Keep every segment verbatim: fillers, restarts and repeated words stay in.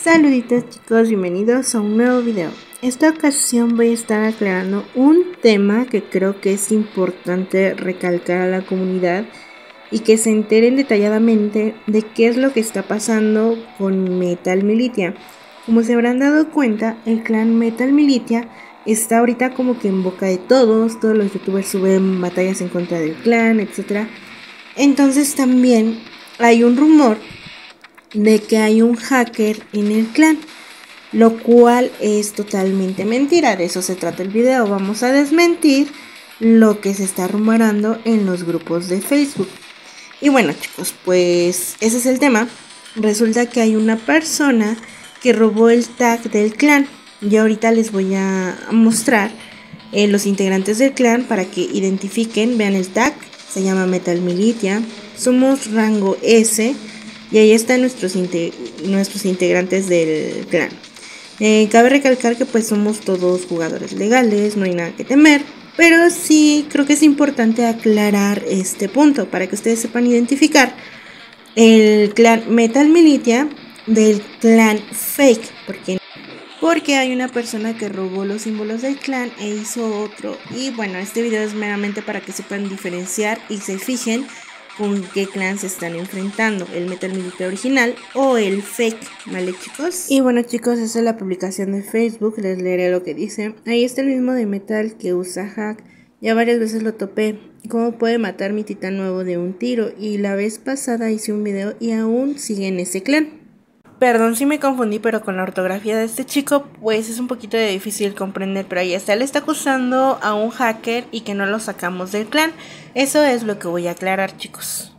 Saluditos chicos, bienvenidos a un nuevo video. Esta ocasión voy a estar aclarando un tema que creo que es importante recalcar a la comunidad y que se enteren detalladamente de qué es lo que está pasando con Metal Militia. Como se habrán dado cuenta, el clan Metal Militia está ahorita como que en boca de todos, todos los youtubers suben batallas en contra del clan, etcétera. Entonces también hay un rumor de que hay un hacker en el clan, lo cual es totalmente mentira. De eso se trata el video. Vamos a desmentir lo que se está rumorando en los grupos de Facebook. Y bueno chicos, pues ese es el tema. Resulta que hay una persona que robó el tag del clan. Yo ahorita les voy a mostrar eh, los integrantes del clan para que identifiquen. Vean el tag, se llama Metal Militia. Somos rango S. Y ahí están nuestros, integ nuestros integrantes del clan. Eh, cabe recalcar que pues somos todos jugadores legales, no hay nada que temer. Pero sí creo que es importante aclarar este punto para que ustedes sepan identificar el clan Metal Militia del clan Fake. Porque, porque hay una persona que robó los símbolos del clan e hizo otro. Y bueno, este video es meramente para que sepan diferenciar y se fijen con qué clan se están enfrentando, el Metal Militia original o el fake, ¿vale chicos? Y bueno chicos, esa es la publicación de Facebook, les leeré lo que dice. Ahí está el mismo de Metal que usa hack, ya varias veces lo topé. ¿Cómo puede matar mi titán nuevo de un tiro? Y la vez pasada hice un video y aún sigue en ese clan. Perdón si me confundí, pero con la ortografía de este chico pues es un poquito de difícil comprender, pero ahí está, él está acusando a un hacker y que no lo sacamos del clan. Eso es lo que voy a aclarar chicos.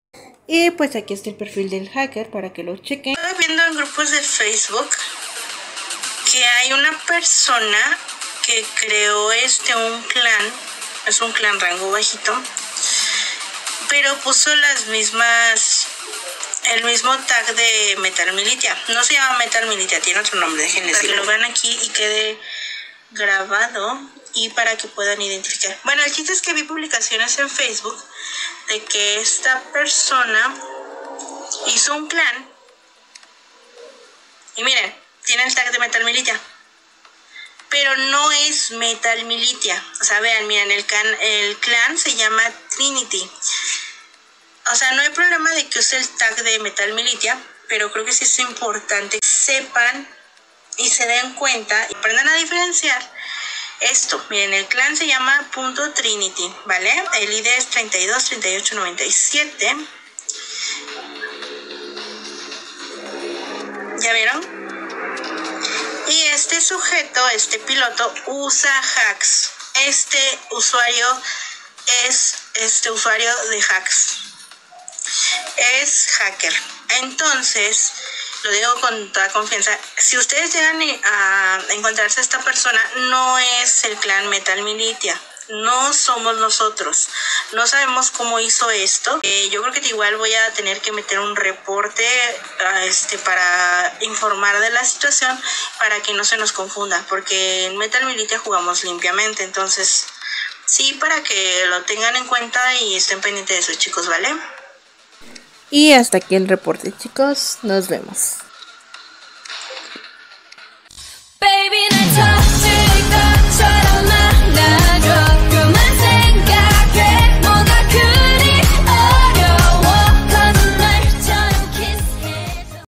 Y pues aquí está el perfil del hacker para que lo chequen. Estoy viendo en grupos de Facebook que hay una persona que creó este un clan, es un clan rango bajito, pero puso las mismas... el mismo tag de Metal Militia. No se llama Metal Militia, tiene otro nombre, déjenles para que lo vean aquí y quede grabado y para que puedan identificar. Bueno, el chiste es que vi publicaciones en Facebook de que esta persona hizo un clan y miren, tiene el tag de Metal Militia, pero no es Metal Militia. O sea, vean, miren, el clan, el clan se llama Trinity. O sea, no hay problema de que use el tag de Metal Militia, pero creo que sí es importante que sepan y se den cuenta y aprendan a diferenciar esto. Miren, el clan se llama punto Trinity, ¿vale? El I D es treinta y dos treinta y ocho noventa y siete. ¿Ya vieron? Y este sujeto, este piloto, usa hacks. Este usuario es este usuario de hacks. Es hacker. Entonces, lo digo con toda confianza, si ustedes llegan a encontrarse a esta persona, no es el clan Metal Militia, no somos nosotros, no sabemos cómo hizo esto. Eh, yo creo que igual voy a tener que meter un reporte uh, este, para informar de la situación, para que no se nos confunda, porque en Metal Militia jugamos limpiamente. Entonces sí, para que lo tengan en cuenta y estén pendientes de eso chicos, ¿vale? Y hasta aquí el reporte chicos, nos vemos.